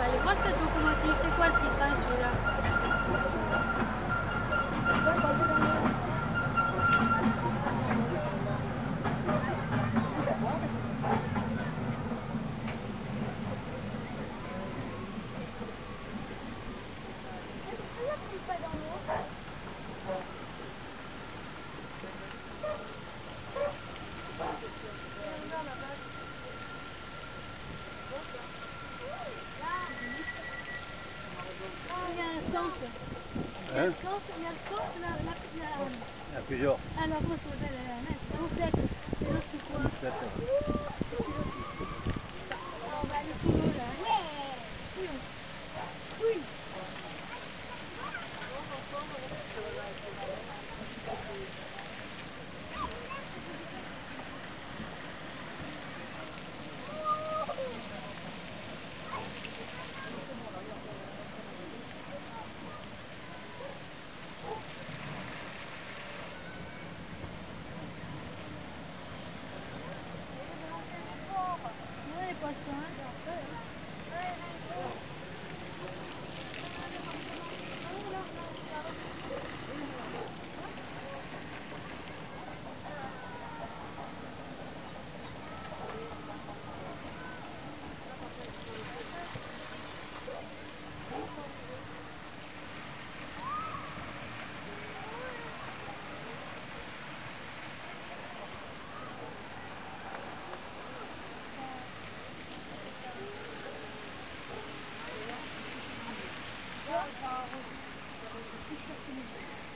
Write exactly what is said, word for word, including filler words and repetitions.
Allez, moi cette locomotive, c'est quoi le titre hein, celui-là? Il y a un sens, il y a le sens, la, la, la... Il y a plusieurs. Alors, moi, je vais la complète. Et l'autre, c'est quoi? D'accord. On va aller sous l'eau, là. Oui. Oui. Ouais, pas ça. Ah, ça a